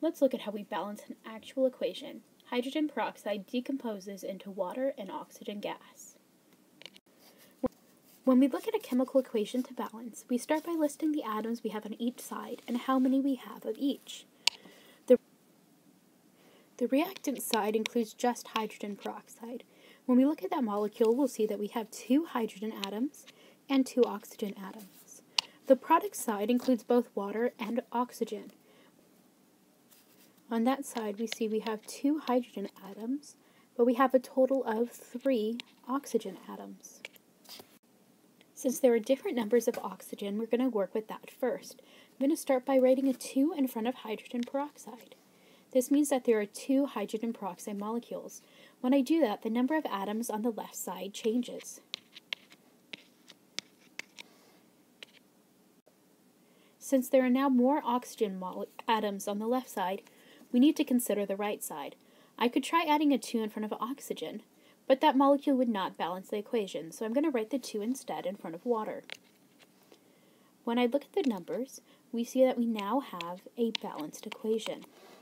Let's look at how we balance an actual equation. Hydrogen peroxide decomposes into water and oxygen gas. When we look at a chemical equation to balance, we start by listing the atoms we have on each side and how many we have of each. The reactant side includes just hydrogen peroxide. When we look at that molecule, we'll see that we have 2 hydrogen atoms and 2 oxygen atoms. The product side includes both water and oxygen. On that side, we see we have 2 hydrogen atoms, but we have a total of 3 oxygen atoms. Since there are different numbers of oxygen, we're going to work with that first. I'm going to start by writing a 2 in front of hydrogen peroxide. This means that there are 2 hydrogen peroxide molecules. When I do that, the number of atoms on the left side changes. Since there are now more oxygen atoms on the left side, we need to consider the right side. I could try adding a 2 in front of oxygen, but that molecule would not balance the equation, so I'm going to write the 2 instead in front of water. When I look at the numbers, we see that we now have a balanced equation.